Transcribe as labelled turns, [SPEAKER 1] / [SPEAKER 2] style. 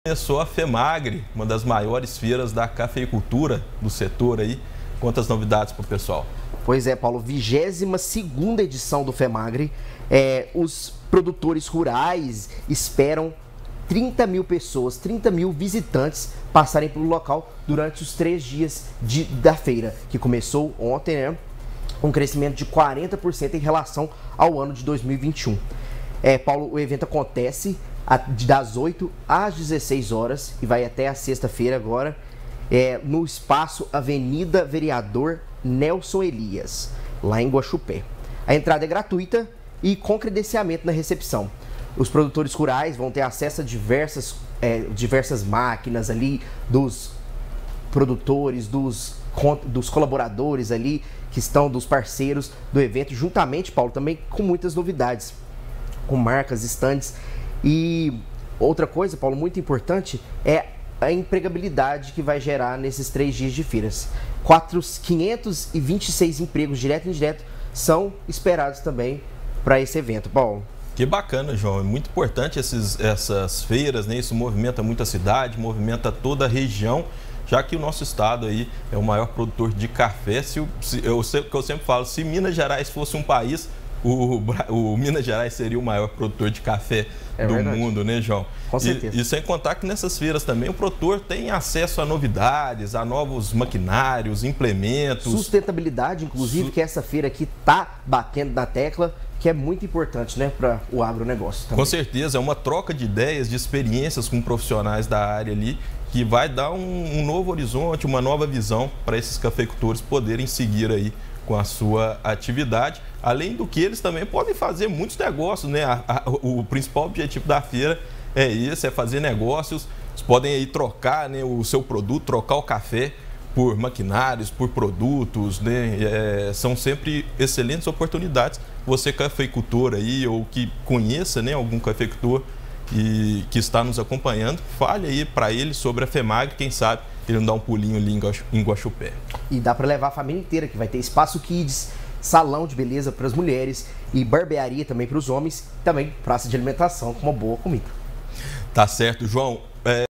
[SPEAKER 1] Começou a FEMAGRE, uma das maiores feiras da cafeicultura do setor aí. Quantas novidades para o pessoal?
[SPEAKER 2] Pois é, Paulo, 22ª edição do FEMAGRE. Os produtores rurais esperam 30 mil pessoas, 30 mil visitantes passarem pelo local durante os 3 dias da feira, que começou ontem, né? Um crescimento de 40% em relação ao ano de 2021. Paulo, o evento acontece das 8 às 16 horas e vai até a sexta-feira agora, no espaço Avenida Vereador Nelson Elias, lá em Guaxupé. A entrada é gratuita e com credenciamento na recepção. Os produtores rurais vão ter acesso a diversas máquinas ali dos produtores, dos colaboradores ali, que estão dos parceiros do evento, juntamente, Paulo, também com muitas novidades, com marcas, estandes. E outra coisa, Paulo, muito importante é a empregabilidade que vai gerar nesses 3 dias de feiras. 526 empregos direto e indireto são esperados também para esse evento, Paulo.
[SPEAKER 1] Que bacana, João. É muito importante essas feiras, né? Isso movimenta muito a cidade, movimenta toda a região, já que o nosso estado aí é o maior produtor de café. Eu sempre falo, se Minas Gerais fosse um país, o Minas Gerais seria o maior produtor de café do mundo, né, João?
[SPEAKER 2] Com certeza.
[SPEAKER 1] E sem contar que nessas feiras também o produtor tem acesso a novidades, a novos maquinários, implementos.
[SPEAKER 2] Sustentabilidade, inclusive, que essa feira aqui tá batendo na tecla, que é muito importante, né, para o agronegócio também.
[SPEAKER 1] Com certeza, é uma troca de ideias, de experiências com profissionais da área ali, que vai dar um novo horizonte, uma nova visão para esses cafeicultores poderem seguir aí com a sua atividade, além do que eles também podem fazer muitos negócios, né? O principal objetivo da feira é esse, é fazer negócios. Eles podem aí trocar, né, o seu produto, trocar o café por maquinários, por produtos, né? São sempre excelentes oportunidades. Você cafeicultor aí, ou que conheça, né, algum cafeicultor que está nos acompanhando, fale aí para ele sobre a FEMAGRE, quem sabe ele não dá um pulinho ali em Guaxupé.
[SPEAKER 2] E dá para levar a família inteira, que vai ter espaço kids, salão de beleza para as mulheres e barbearia também para os homens, também praça de alimentação com uma boa comida.
[SPEAKER 1] Tá certo, João.